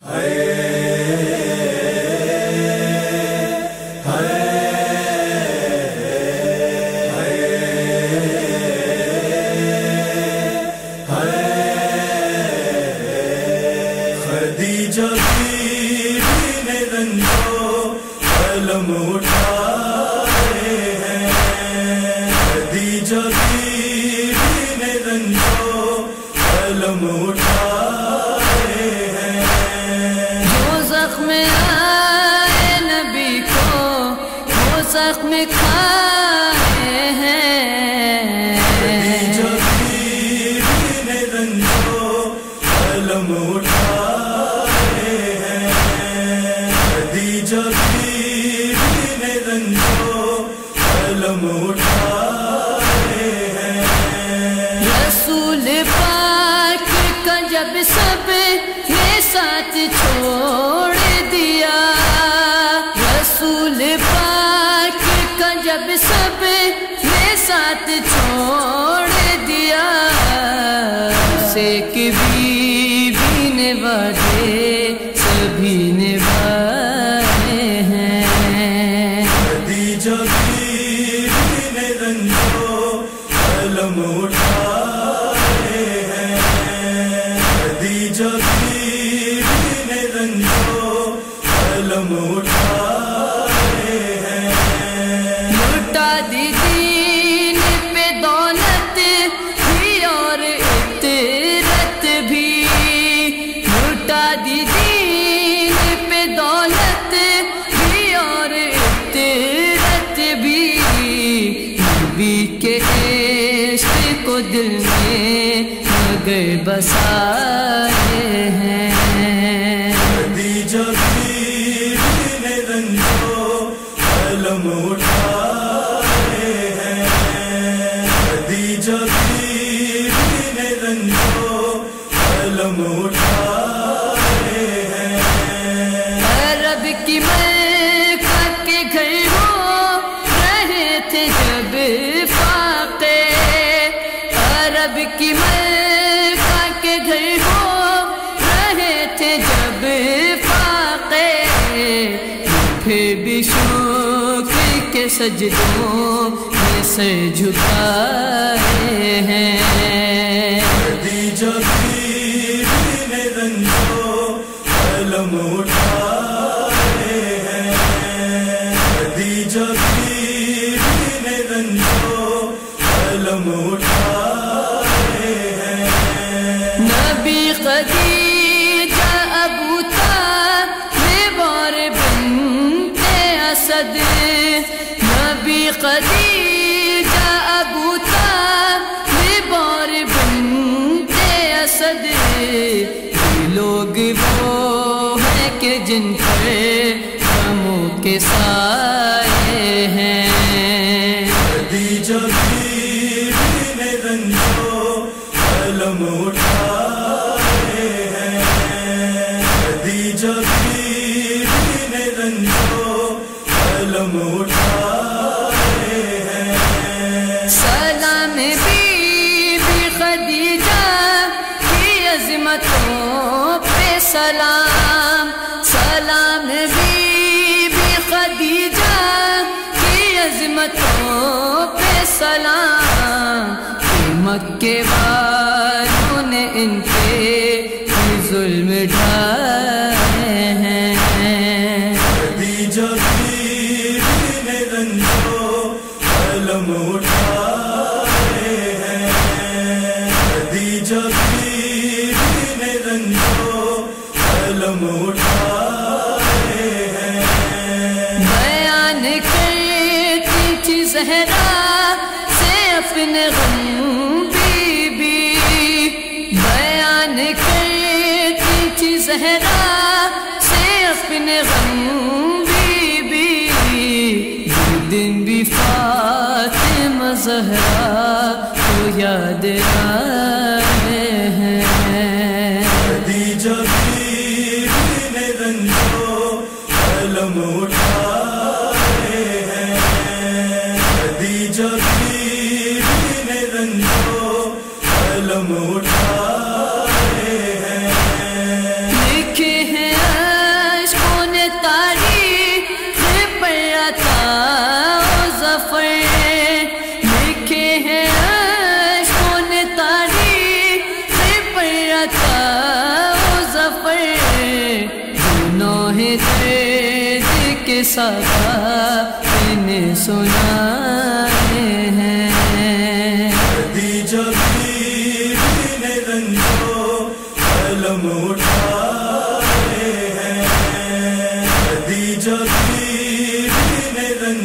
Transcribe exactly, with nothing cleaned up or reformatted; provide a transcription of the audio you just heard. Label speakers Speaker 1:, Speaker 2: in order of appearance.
Speaker 1: خدیجہ بیوی نے رنجو قلم اٹھائے ہیں، خدیجہ بیوی نے رنجو قلم اٹھائے ہیں،
Speaker 2: جو زخم آئے نبی کو وہ زخم کھائے ہیں،
Speaker 1: خدیجہ بیوی نے رنجو قلم اٹھائے ہیں، خدیجہ بیوی نے رنجو قلم اٹھائے ہیں،
Speaker 2: رسول پاک کا جب سب نے ساتھ چھوڑ دیا، رسول پاک کا جب سب نے ساتھ چھوڑ دیا، اسے کہ بیوی نے وعدے سبھی نبھائے ہیں،
Speaker 1: خدیجہ بیوی نے رنجو قلم اٹھائے ہیں، خدیجہ بیوی نے رنجو قلم اٹھائے ہیں،
Speaker 2: لٹا دی دین پہ دولت بھی اور عطرت بھی، لٹا دی دین پہ دولت بھی اور عطرت بھی، نبی کے عشق کو دل میں مگر بسائے ہیں،
Speaker 1: خدیجہ بیوی نے رنجو قلم اٹھائے ہیں، خدیجہ بیوی نے رنجو قلم اٹھائے ہیں،
Speaker 2: عرب کی مکہ کے گھر ہو رہے تھے جب فاقے، عرب کی مکہ کے گھر ہو رہے تھے جب فاقے، پھر بھی شکر کے سجدوں میں سر جھکائے ہیں،
Speaker 1: خدیجہ بیوی نے رنجو قلم اٹھائے ہیں، خدیجہ بیوی نے رنجو قلم اٹھائے ہیں،
Speaker 2: نبی خدیجہ ابو طالب اور بنت اسد، نبی خدیجہ ابو طالب اور بنت اسد، یہ لوگ وہ ہیں کہ جن پر غموں کے سائے ہیں،
Speaker 1: خدیجہ بیوی نے رنجو قلم اٹھائے ہیں، خدیجہ بیوی نے رنجو قلم اٹھائے ہیں،
Speaker 2: سلام بی بی خدیجہ کی عظمتوں پہ سلام، سلام بی بی خدیجہ کی عظمتوں پہ سلام، کہ مکے والوں نے ان پہ ظلم ڈھائے ہیں،
Speaker 1: خدیجہ بیوی نے رنجو قلم اٹھائے ہیں، خدیجہ بیوی نے رنجو قلم اٹھائے ہیں،
Speaker 2: بیان کرتی تھی زہرا سے اپنے غم بی بی، بیان کرتی تھی زہرا سے اپنے غم بی بی، دن بھی فاطمہ زہرا کو یاد آئے ہیں،
Speaker 1: خدیجہ بیوی نے رنجو قلم اٹھائے ہیں، خدیجہ بیوی نے رنجو قلم اٹھائے ہیں،
Speaker 2: لکھے ہیں قصہ انہیں سنانے ہیں
Speaker 1: خدیجہ بیوی نے رنجو قلم اٹھائے ہیں خدیجہ بیوی نے رنجو